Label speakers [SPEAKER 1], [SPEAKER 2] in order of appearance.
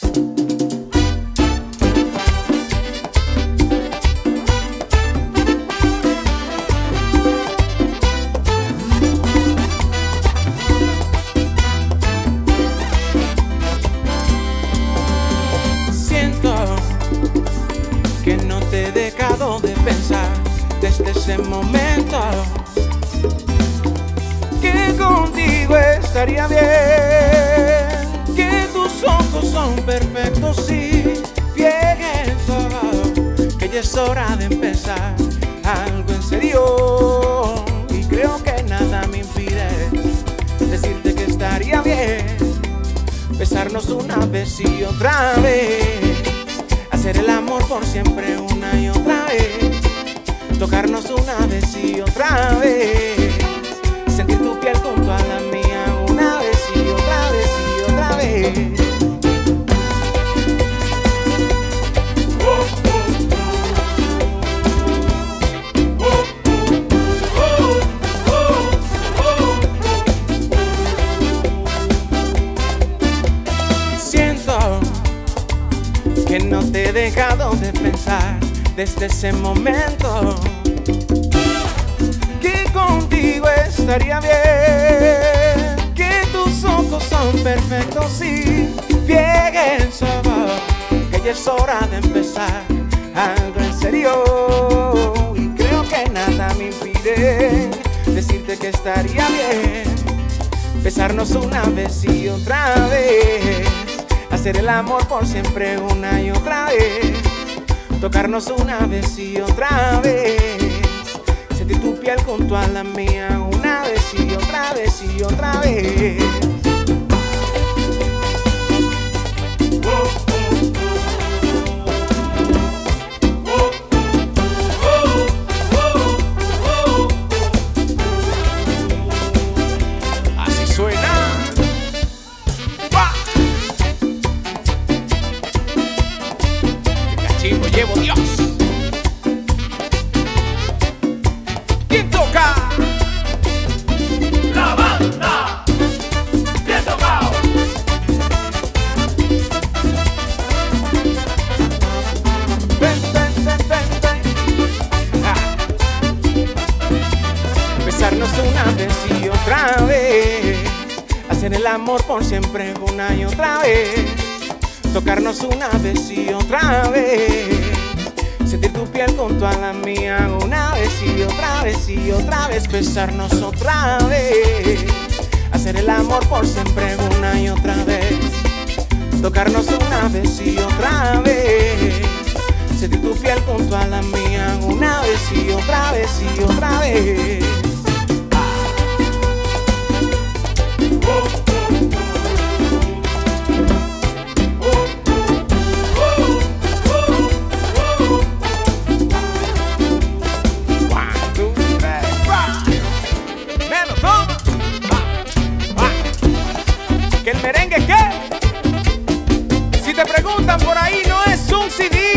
[SPEAKER 1] Que no te he dejado de pensar desde ese momento, que contigo estaría bien, que tus ojos son perfectos y pienso que ya es hora de empezar algo en serio, y creo que nada me impide decirte que estaría bien besarnos una vez y otra vez, hacer el amor por siempre una y otra vez, tocarnos una vez y otra vez, sentir tu piel junto a la mía una vez y otra vez y otra vez. Siento que no te he dejado de pensar desde ese momento, que contigo estaría bien, que tus ojos son perfectos y pienso que ya es hora de empezar algo en serio, y creo que nada me impide decirte que estaría bien besarnos una vez y otra vez, hacer el amor por siempre una y otra vez, tocarnos una vez y otra vez, sentir tu piel junto a la mía una vez y otra vez y otra vez. Así suena. Chico, llevo Dios. ¿Quién toca?
[SPEAKER 2] La banda. Bien tocado.
[SPEAKER 1] Ven, ven, ven, ven, ven. Ah. Besarnos una vez y otra vez, hacer el amor por siempre una y otra vez, tocarnos una vez y otra vez, sentir tu piel junto a la mía una vez y otra vez y otra vez, besarnos otra vez, hacer el amor por siempre una y otra vez, tocarnos una vez y otra vez, sentir tu piel junto a la mía una vez y otra vez y otra vez. ¿Que el merengue qué? Si te preguntan por ahí, no es un CD.